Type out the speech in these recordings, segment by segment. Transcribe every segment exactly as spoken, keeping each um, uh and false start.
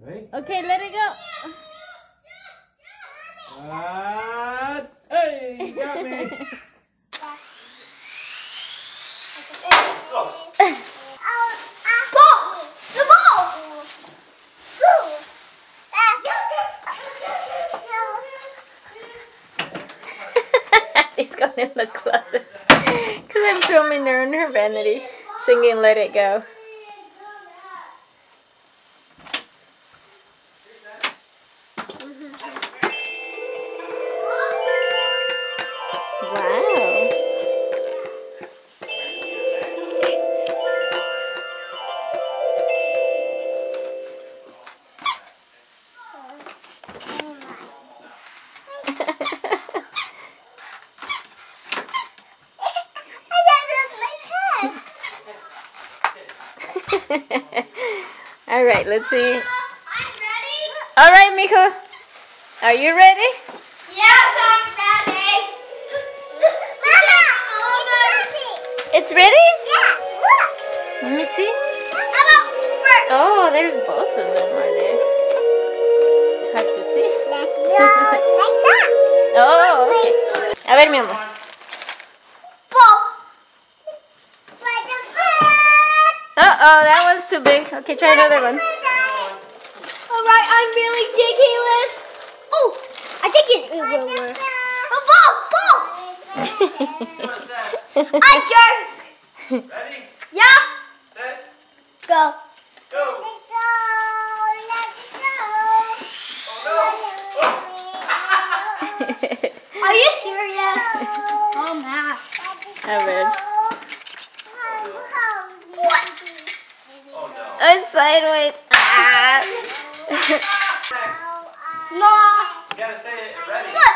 Ready? Okay, let it go. Uh, hey, you got me. He's gone in the closet because I'm filming her on her vanity singing Let It Go. Wow. All right, let's see. I'm ready. All right, Miko. Are you ready? Yes, I'm ready. Mama, It's ready? yeah, look. Let me see. How about first? Oh, there's both of them, are there? It's hard to see. Let's go like that. Oh, okay. A ver, mi amor. Uh-oh, that was too big. Okay, try another one. Alright, I'm really ridiculous. Oh, I think it, it will work. A ball, ball. I jerk. Ready? Yeah. Set. Go. Go. Are you serious? Oh, man. A ver. What? Oh no. And sideways. Ah. No. You gotta say it ready. Look.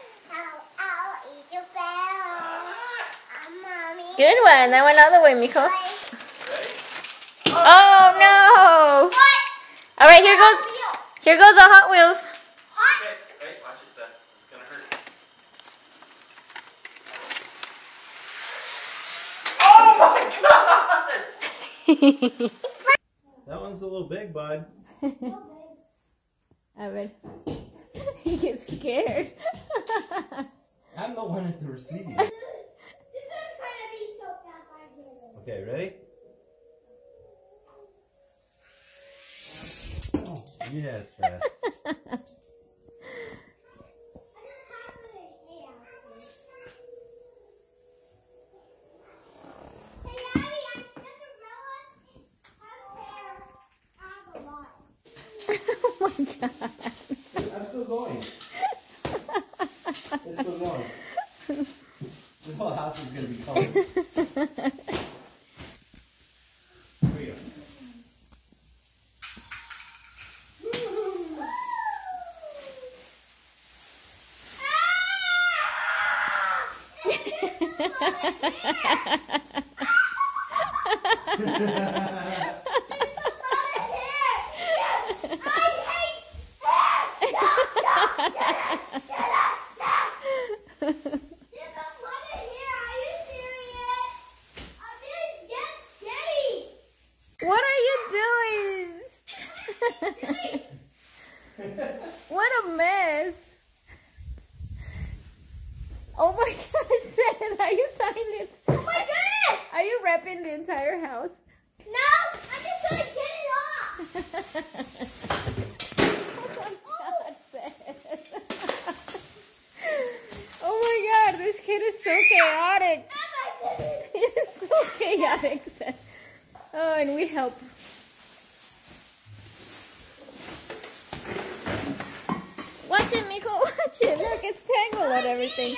Good one. That went all the way, Miko. Ready? Oh, no. What? All right, here goes. Here goes the Hot Wheels. Okay. Wait, watch it, Seth. It's gonna hurt. Oh my god! That one's a little big, bud. A ver. He gets scared. I'm the one at the receipt. This is gonna be so fast. Okay, ready? Oh, yes, fast. Oh my god. I'm still going. It's still going. This whole house is gonna be covered. Here we go. What are you doing? What a mess. Oh my gosh, Seth, are you tying it? Oh my goodness! Are you wrapping the entire house? No, I'm just gonna get it off. Oh my god, Seth. Oh my god, this kid is so chaotic. He's so chaotic, Seth. Oh, and we help. Watch it, Miko. Watch it. Look, it's tangled and everything.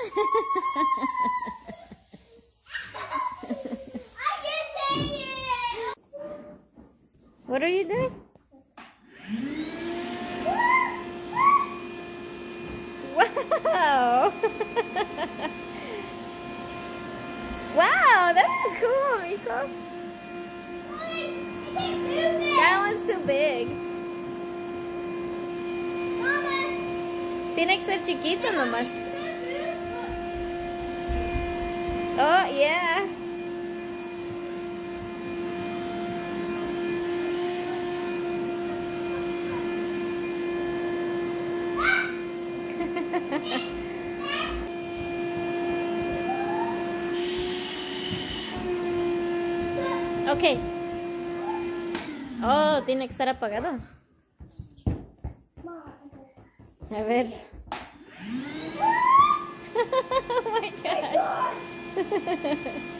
What are you doing? Wow! Wow, that's cool, Miko. That one's too big. Tiene que ser chiquito nomás. Oh, yeah. Ok. Oh, tiene que estar apagado. A ver. Oh my God.